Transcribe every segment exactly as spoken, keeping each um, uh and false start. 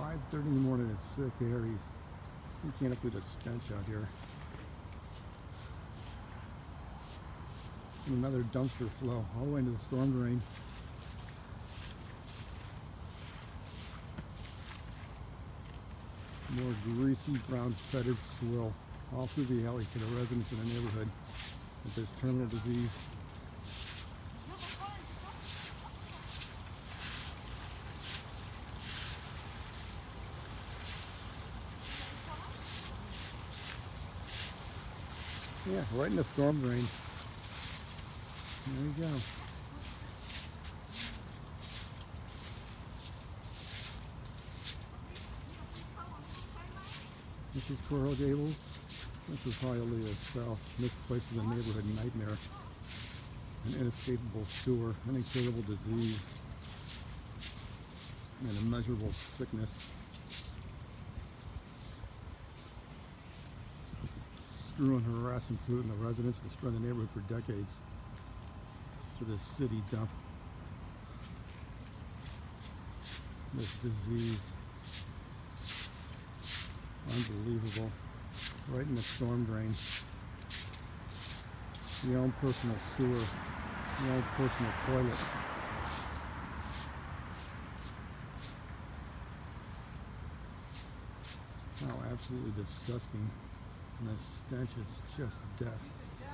five thirty in the morning, it's sick Aries. You can't up with the stench out here. And another dumpster flow all the way into the storm drain. More greasy brown fetid swill all through the alley to the residents in the neighborhood with this terminal disease. Yeah, right in the storm drain. There you go. This is Coral Gables. This is Hialeah South. This place is a neighborhood nightmare. An inescapable sewer, an incurable disease, and immeasurable sickness. Screwing, harassing, polluting the residents will spread the neighborhood for decades to this city dump. This disease. Unbelievable. Right in the storm drain. Your own personal sewer. Your own personal toilet. How absolutely disgusting. And the stench is just death.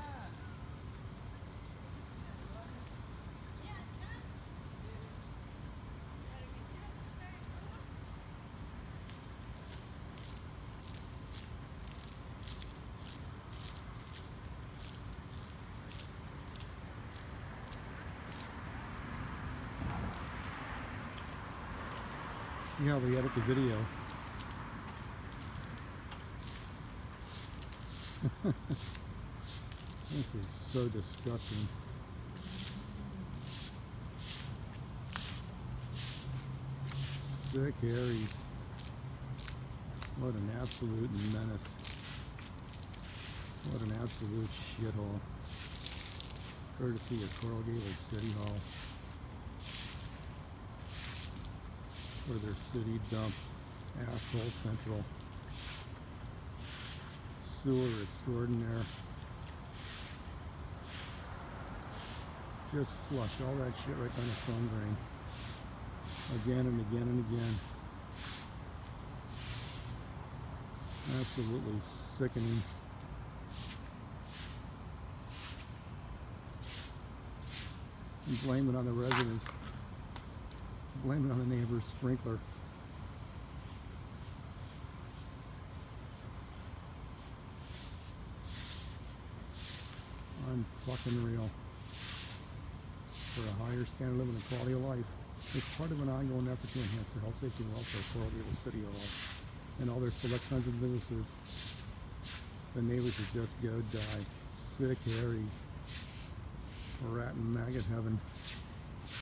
See how they edit the video. This is so disgusting. Sick Aries. What an absolute menace. What an absolute shithole. Courtesy of Coral Gables City Hall. For their city dump. Asshole Central. Sewer extraordinaire. Just flush all that shit right down the storm drain. Again and again and again. Absolutely sickening. And blame it on the residents. Blame it on the neighbor's sprinkler. Unfucking real. For a higher standard of living and quality of life. It's part of an ongoing effort to enhance the health, safety, and welfare of Coral Gables City Hall and all their select kinds of businesses. The neighbors should just go die. Sick Aries. Rat and maggot heaven.